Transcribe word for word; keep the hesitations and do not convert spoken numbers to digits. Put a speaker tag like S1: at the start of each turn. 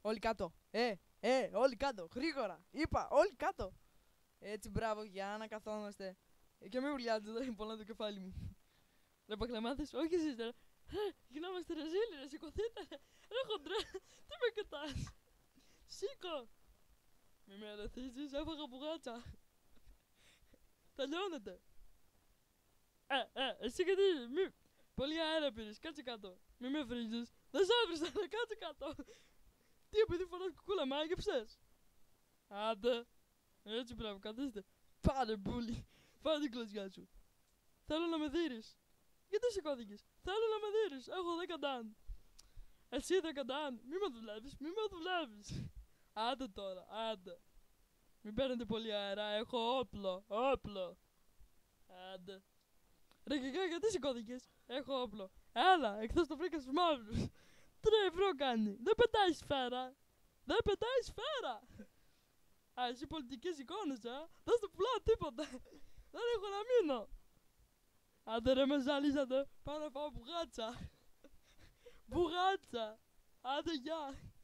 S1: Όλοι κάτω. Ε, ε, όλοι κάτω. Γρήγορα. Είπα, όλοι κάτω. Έτσι, μπράβο, για να καθόμαστε. Ε, και μην βουλιάζετε, δεν είναι πολλά το κεφάλι μου. Ρε πακλαμάδες, όχι εσείς τώρα. Γινόμαστε ρεζίλοι, ρε, σηκωθείτε. Ρε χοντρέ, τι με κοιτάς. Σήκω. Μη με αρεθίζεις, έφαγα πουγάτσα. Θα λιώνετε. Ε, ε, εσύ γιατί, μη... Πολύ αέρα πήρες, κάτσε κάτω. Μη με βρίζεις. Δεν σ' άβρισα, κάτσε κάτω. Τι, επειδή φοράς κουκούλα, μ' άγεψες. Άντε. Έτσι μπράβο, καθίστε. Πάρε μπούλι. Πάρε την κλωτσιά σου. Θέλω να με δείρεις. Γιατί σηκώθηκες. Θέλω να με δείρεις. Έχω δέκα ντάν. Εσύ δέκα ντάν. Μη με δουλεύεις, μη με δουλεύεις. Άντε τώρα, άντε. Μην παίρνετε πολύ αέρα, έχω όπλο, όπλο. Άντε. Ρε Κικά, γιατί σηκώθηκες. Έχω όπλο. Έλα, εκτός το βρήκα στους μαύρους. Τρία ευρώ κάνει. Δεν πετάει σφαίρα. Δεν πετάει σφαίρα. Α, εσύ πολιτικές εικόνες, α. Δεν στο πουλάω τίποτα. Δεν έχω να μείνω. Άντε ρε με ζαλίσατε. Πάω να φάω μπουγάτσα. Μπουγάτσα. Άντε γεια.